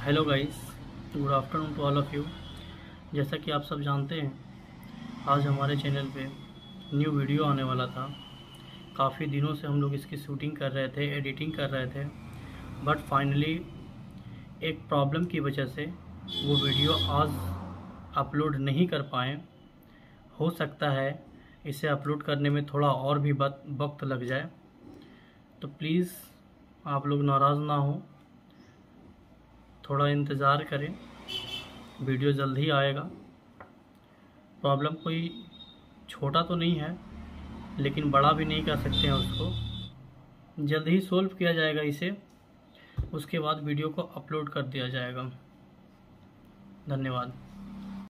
Hello guys, good afternoon to all of you. जैसा कि आप सब जानते हैं, आज हमारे चैनल पे न्यू वीडियो आने वाला था। काफ़ी दिनों से हम लोग इसकी शूटिंग कर रहे थे, एडिटिंग कर रहे थे, बट फाइनली एक प्रॉब्लम की वजह से वो वीडियो आज अपलोड नहीं कर पाए। हो सकता है इसे अपलोड करने में थोड़ा और भी वक्त लग जाए, तो प्लीज़ आप लोग नाराज़ ना हो, थोड़ा इंतज़ार करें, वीडियो जल्द ही आएगा। प्रॉब्लम कोई छोटा तो नहीं है, लेकिन बड़ा भी नहीं कर सकते हैं उसको। जल्द ही सोल्व किया जाएगा इसे, उसके बाद वीडियो को अपलोड कर दिया जाएगा। धन्यवाद।